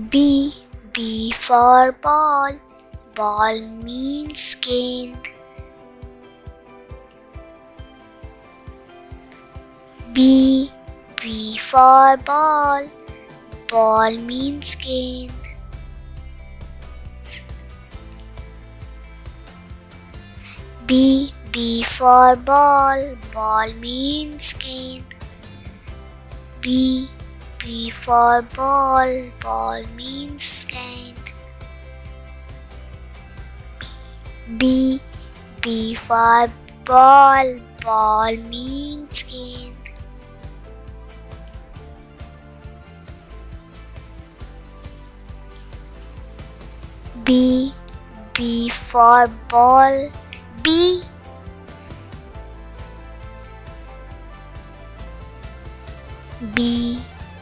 B. B for ball. Ball means gained. B. B for ball. Ball means gained. B. B for ball. Ball means gained. B. B for ball. Ball means gained. B. B for ball. Ball means gained. B. B for ball. B. B.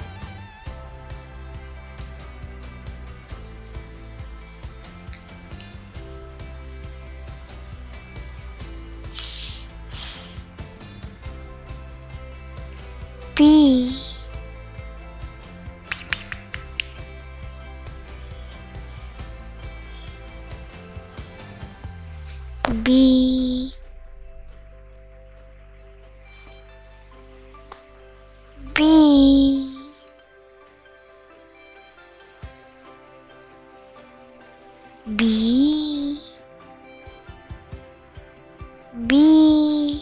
B. B. B. B. B.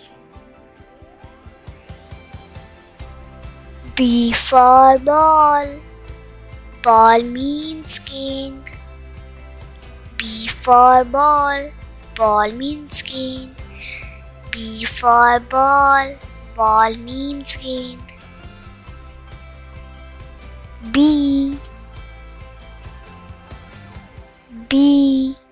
B for ball. Ball means gained. B for ball. Ball means gained. B for ball. Ball means gained. B. B.